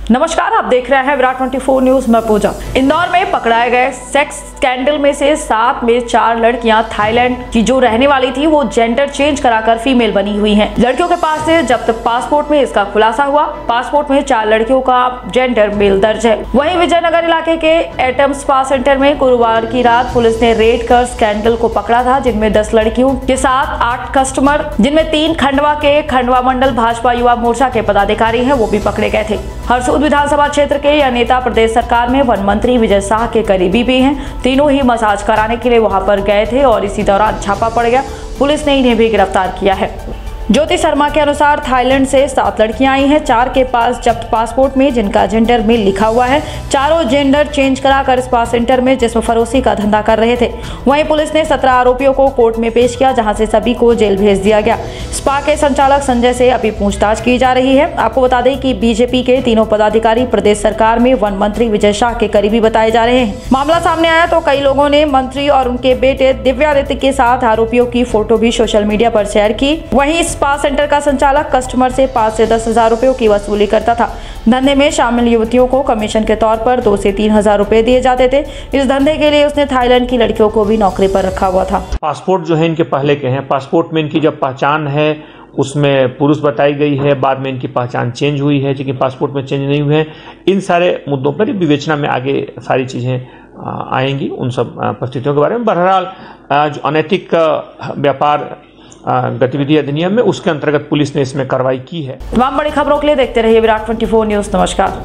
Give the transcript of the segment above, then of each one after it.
नमस्कार, आप देख रहे हैं विराट 24 न्यूज। मैं पूजा। इंदौर में पकड़ाए गए सेक्स स्कैंडल में से 7 में 4 लड़कियां थाईलैंड की जो रहने वाली थी वो जेंडर चेंज कराकर फीमेल बनी हुई हैं। लड़कियों के पास से जब्त पासपोर्ट में इसका खुलासा हुआ। पासपोर्ट में 4 लड़कियों का जेंडर मेल दर्ज है। वहीं विजयनगर इलाके के एटम स्पा सेंटर में गुरुवार की रात पुलिस ने रेड कर स्कैंडल को पकड़ा था, जिनमें 10 लड़कियों के साथ 8 कस्टमर, जिनमें 3 खंडवा के खंडवा मंडल भाजपा युवा मोर्चा के पदाधिकारी हैं, वो भी पकड़े गए थे। हरसूद विधानसभा क्षेत्र के यह नेता प्रदेश सरकार में वन मंत्री विजय शाह के करीबी भी हैं। तीनों ही मसाज कराने के लिए वहां पर गए थे और इसी दौरान छापा पड़ गया। पुलिस ने इन्हें भी गिरफ्तार किया है। ज्योति शर्मा के अनुसार थाईलैंड से 7 लड़कियां आई हैं। 4 के पास जब्त पासपोर्ट में जिनका जेंडर मेल लिखा हुआ है। चारों जेंडर चेंज कराकर स्पा सेंटर में जिस्म फरोशी का धंधा कर रहे थे। वहीं पुलिस ने 17 आरोपियों को कोर्ट में पेश किया, जहां से सभी को जेल भेज दिया गया। स्पा के संचालक संजय से अभी पूछताछ की जा रही है। आपको बता दें कि बीजेपी के तीनों पदाधिकारी प्रदेश सरकार में वन मंत्री विजय शाह के करीबी बताए जा रहे हैं। मामला सामने आया तो कई लोगों ने मंत्री और उनके बेटे दिव्यादित्य के साथ आरोपियों की फोटो भी सोशल मीडिया पर शेयर की। वहीं स्पा सेंटर का संचालक कस्टमर से 5 से 10 हजार रुपयों की वसूली करता था। धंधे में शामिल युवतियों को कमीशन के तौर पर 2 से 3 हजार रुपए दिए जाते थे। इस धंधे के लिए उसने थाईलैंड की लड़कियों को भी नौकरी पर रखा हुआ था। पासपोर्ट जो है इनके पहले के हैं। पासपोर्ट में इनकी जब पहचान है उसमें पुरुष बताई गई है, बाद में इनकी पहचान चेंज हुई है, लेकिन पासपोर्ट में चेंज नहीं हुए हैं। इन सारे मुद्दों पर विवेचना में आगे सारी चीजें आएंगी, उन सब परिस्थितियों के बारे में। बहरहाल जो अनैतिक व्यापार गतिविधि अधिनियम में उसके अंतर्गत पुलिस ने इसमें कार्रवाई की है। तमाम बड़ी खबरों के लिए देखते रहिए विराट 24 न्यूज। नमस्कार।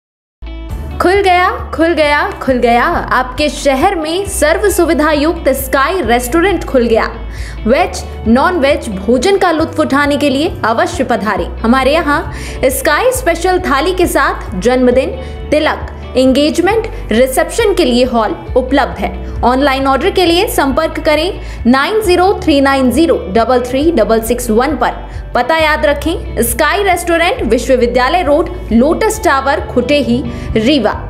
खुल गया आपके शहर में सर्व सुविधा युक्त स्काई रेस्टोरेंट खुल गया। वेज नॉन वेज भोजन का लुत्फ उठाने के लिए अवश्य पधारें। हमारे यहाँ स्काई स्पेशल थाली के साथ जन्मदिन, तिलक, एंगेजमेंट, रिसेप्शन के लिए हॉल उपलब्ध है। ऑनलाइन ऑर्डर के लिए संपर्क करें 9039033661 पर। पता याद रखें, स्काई रेस्टोरेंट, विश्वविद्यालय road, lotus tower, Khutehi, Rewa.